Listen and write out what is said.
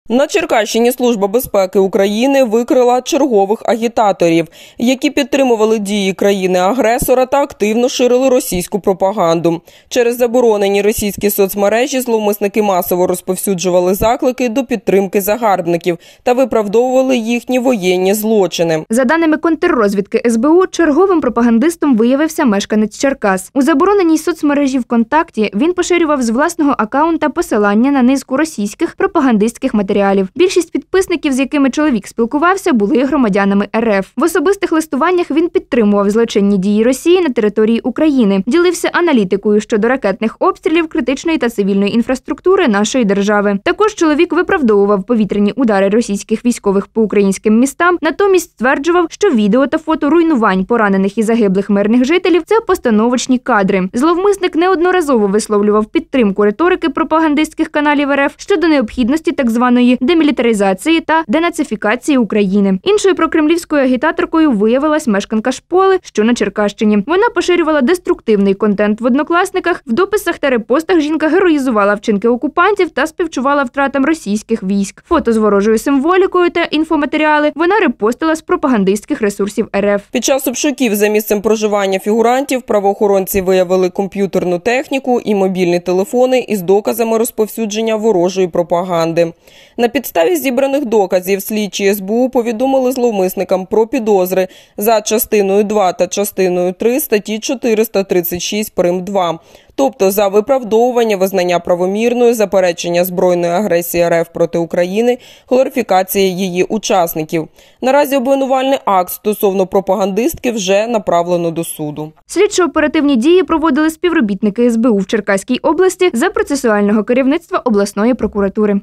На Черкащині Служба безпеки України викрила чергових агітаторів, які підтримували дії країни-агресора та активно ширили російську пропаганду. Через заборонені російські соцмережі зловмисники масово розповсюджували заклики до підтримки загарбників та виправдовували їхні воєнні злочини. За даними контррозвідки СБУ, черговим пропагандистом виявився мешканець Черкас. У забороненій соцмережі ВКонтакті він поширював з власного акаунта посилання на низку російських пропагандистських матеріалів. Більшість підписників, з якими чоловік спілкувався, були громадянами РФ. В особистих листуваннях він підтримував злочинні дії Росії на території України, ділився аналітикою щодо ракетних обстрілів критичної та цивільної інфраструктури нашої держави. Також чоловік виправдовував повітряні удари російських військових по українським містам, натомість стверджував, що відео та фото руйнувань поранених і загиблих мирних жителів – це постановочні кадри. Зловмисник неодноразово висловлював підтримку риторики пропагандистських каналів РФ щодо необхідності так званої демілітаризації та денацифікації України. Іншою прокремлівською агітаторкою виявилась мешканка Шполи, що на Черкащині. Вона поширювала деструктивний контент в однокласниках. В дописах та репостах жінка героїзувала вчинки окупантів та співчувала втратам російських військ. Фото з ворожою символікою та інфоматеріали вона репостила з пропагандистських ресурсів РФ. Під час обшуків за місцем проживання фігурантів правоохоронці виявили комп'ютерну техніку і мобільні телефони із доказами розповсюдження ворожої пропаганди. На підставі зібраних доказів слідчі СБУ повідомили зловмисникам про підозри за частиною 2 та частиною 3 статті 436 прим. 2. Тобто за виправдовування визнання правомірною, заперечення збройної агресії РФ проти України, глорифікація її учасників. Наразі обвинувальний акт стосовно пропагандистки вже направлено до суду. Слідчо-оперативні дії проводили співробітники СБУ в Черкаській області за процесуального керівництва обласної прокуратури.